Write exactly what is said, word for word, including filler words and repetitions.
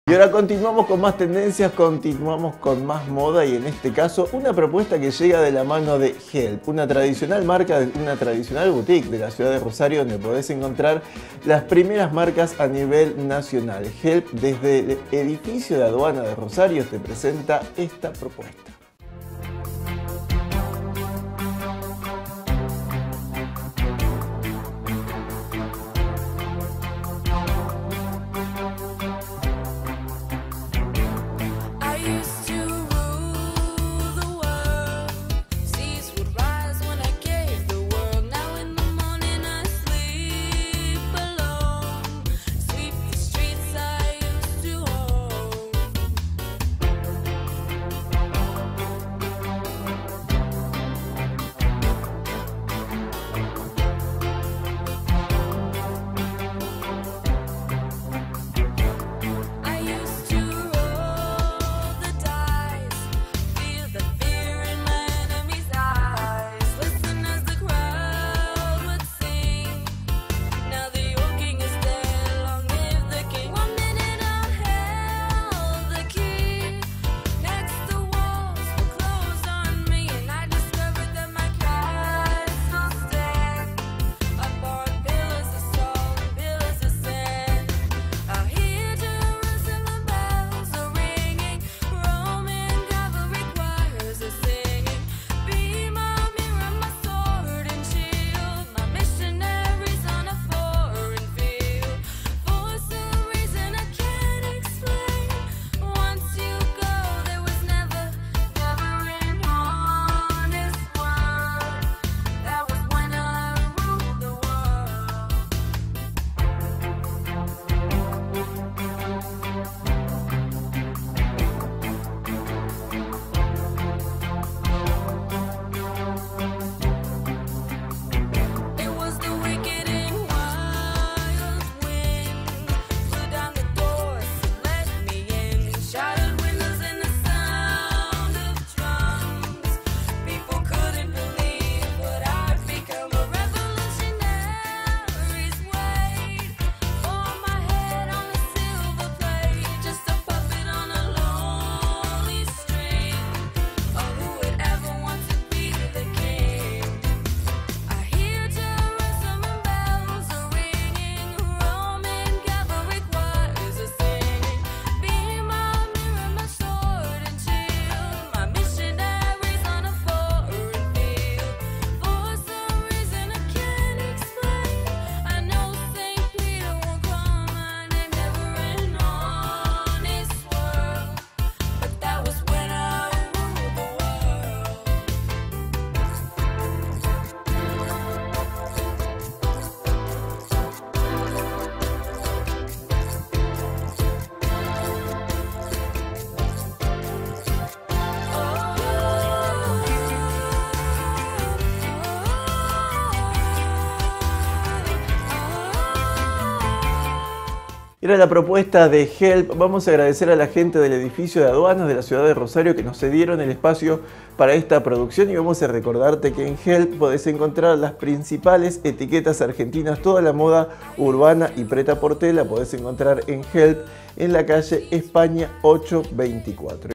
Y ahora continuamos con más tendencias, continuamos con más moda y en este caso una propuesta que llega de la mano de Help, una tradicional marca, una tradicional boutique de la ciudad de Rosario donde podés encontrar las primeras marcas a nivel nacional. Help desde el edificio de aduana de Rosario te presenta esta propuesta. Era la propuesta de Help. Vamos a agradecer a la gente del edificio de aduanas de la ciudad de Rosario que nos cedieron el espacio para esta producción y vamos a recordarte que en Help podés encontrar las principales etiquetas argentinas, toda la moda urbana y preta por tela podés encontrar en Help en la calle España ochocientos veinticuatro.